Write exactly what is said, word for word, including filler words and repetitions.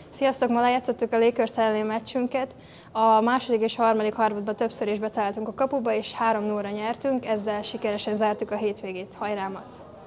Sziasztok! Ma lejátszottuk a Lakers elleni meccsünket. A második és harmadik harmadban többször is betaláltunk a kapuba, és három nullra nyertünk, ezzel sikeresen zártuk a hétvégét. Hajrá, Mac!